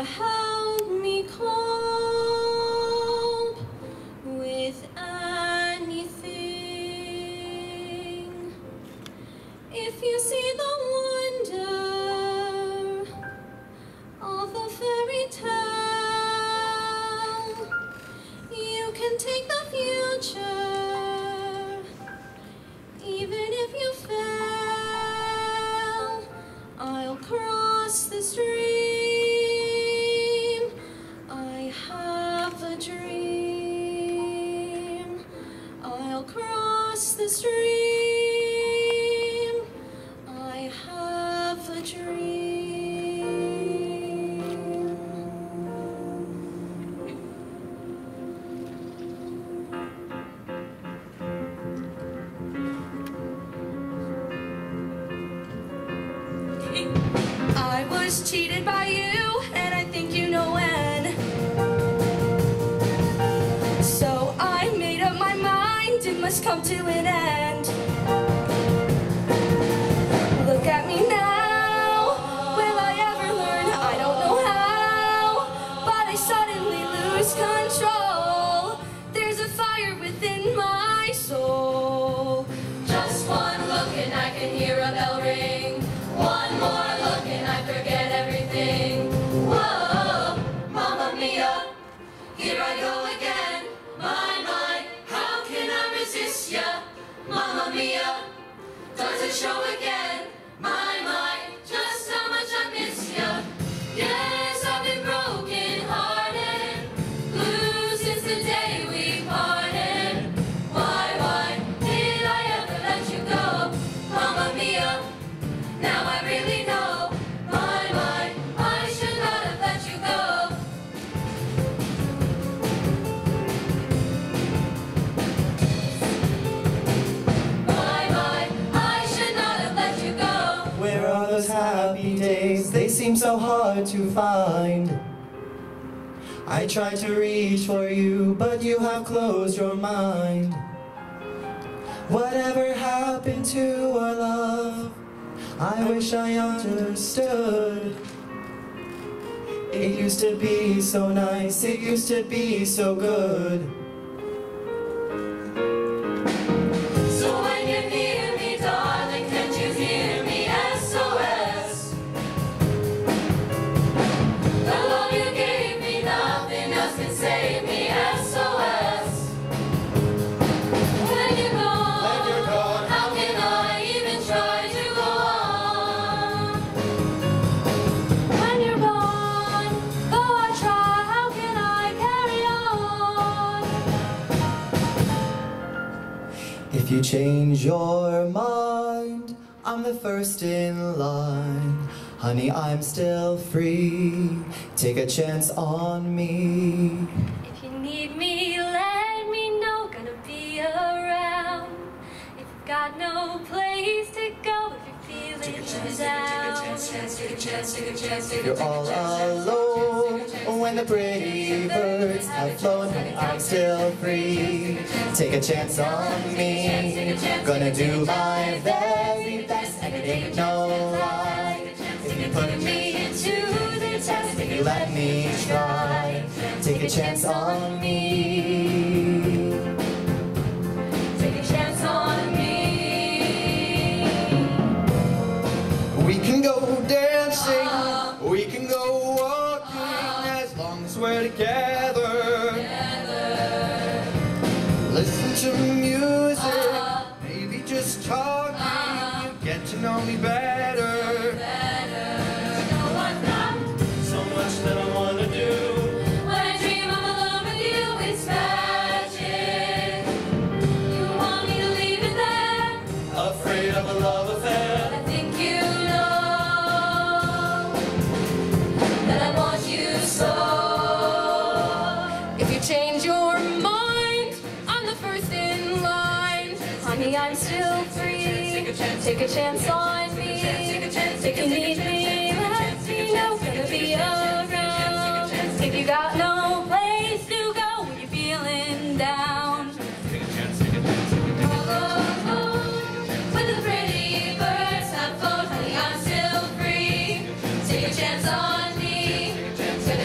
help me cope with anything. If you see the wonder of a fairy tale, you can take the future, even if you fail. I'll cross the stream. I have a dream. I'll cross the stream. I have a dream. I was cheated by you, and I think you know when. So I made up my mind, it must come to an end. Look at me now, will I ever learn? I don't know how, but I suddenly lose control. There's a fire within my soul. Just one look and I can hear a bell ring. One more look and I forget everything. Whoa, Mamma Mia, here I go again. My, how can I resist ya? Mamma Mia, does it show again? My, just how much I miss ya. Yes, I've been broken hearted, blue since the day we parted. Why did I ever let you go? Mamma Mia, now I really know, my, I should not have let you go. My, I should not have let you go. Where are those happy days? They seem so hard to find. I tried to reach for you, but you have closed your mind. Whatever happened to our love? I wish I understood. It used to be so nice, it used to be so good. So when you hear me, darling, can't you hear me? SOS. The love you gave me, nothing else can save me. SOS. When you're gone, how can I even try to go on? When you're gone, though I try, how can I carry on? If you change your mind, I'm the first in line. Honey, I'm still free. Take a chance on me. If you need me, let me know. Gonna be around. If you've got no place to go, if you're feeling down. You're all alone when the pretty birds have flown. Honey, I'm still free. Take a chance on me. Gonna do my very best, and it ain't no lie. If you put me To the test, if you let me try, take a chance on me. take a chance on me. We can go dancing, we can go walking, as long as we're together. Listen to music, maybe just talking, you get to know me better. So much that I wanna do. When I dream I'm alone with you, it's magic. You want me to leave it there? Afraid of a love affair. I think you know that I want you so. If you change your mind, I'm the first in line. Honey, I'm still free. Take a chance on me. If you need me, let me know. Gonna be around. If you got no place to go when you're feeling down. All alone, when the pretty birds have flown, honey, I'm still free. Take a chance on me.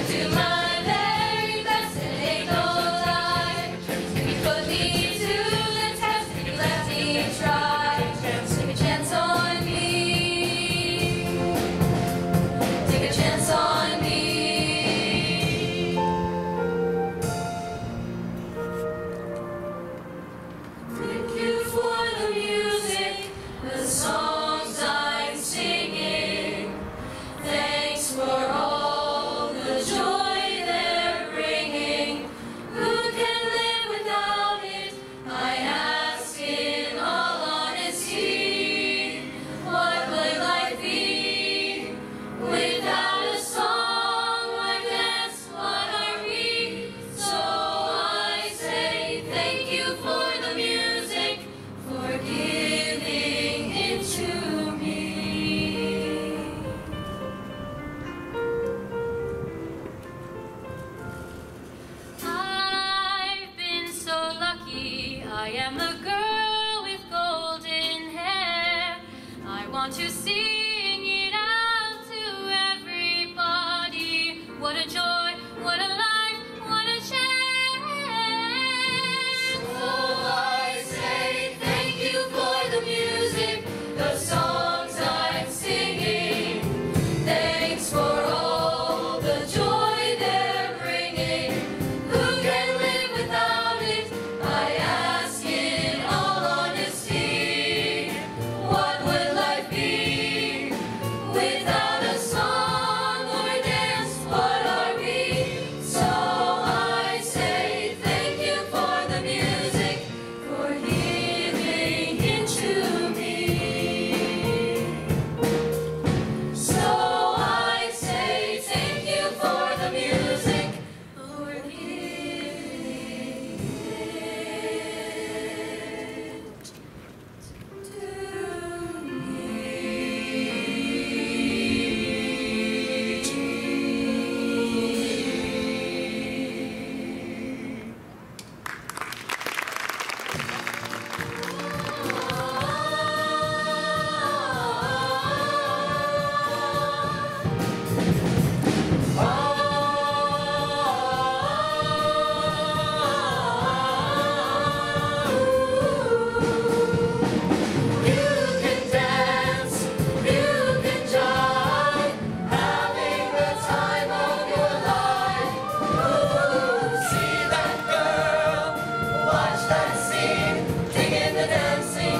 I am the girl with golden hair. I want to sing it out to everybody. What a joy, what a life, what a chance. So I say thank you for the music, the songs I'm singing. Thanks for all the joy they're bringing. Who can live without it? I ask in all honesty. What would life be without a song or dance? What are we? So I say thank you for the music, for giving it to me. So I say thank you for the music, for giving it to You can dance, you can jive, having the time of your life. Ooh, see that girl, watch that scene, digging the dancing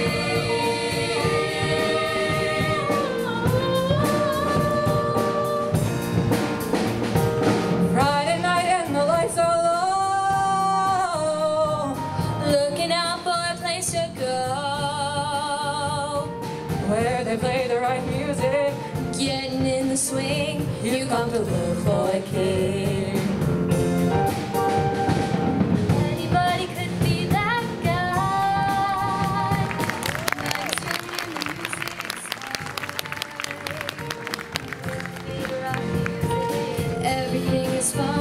queen. Friday night and the lights are low, looking out for a place to go, where they play the right music, getting in the swing. You come to look for a king. Anybody could be that guy, dancing in the music's high. Everything is fine.